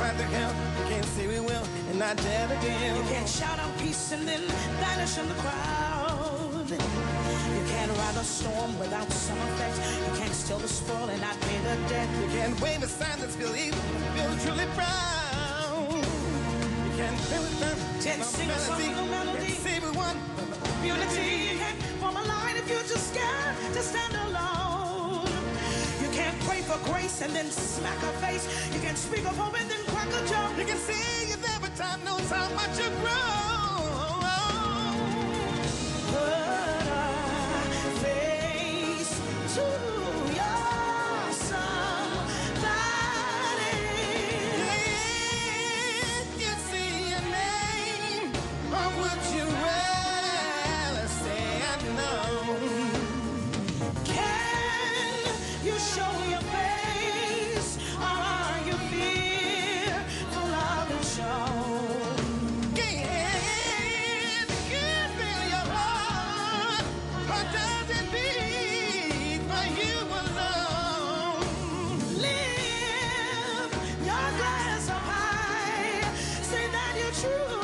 try to help, you can't say we will and not dare to deal. You can't shout out peace and then vanish in the crowd. You can't ride a storm without some effect. You can't steal the spoil and not pay the debt. You can't wave a sign that's feel evil, feel truly proud. You can't feel it firm, Can't sing a song with no melody. Can't say we won Unity, you can't form a line if you're just scared to stand alone. You can't pray for grace and then smack a face. You can't speak of hope and then crack a joke. You can see you're there, but time knows how much you grow. Put a face to your somebody. Can't you see your name, or would you rather say I know? Can you show your face, or are you fearful of the show? Can't you feel your heart, or does it beat for you alone? Live your glass up high, say that you're true.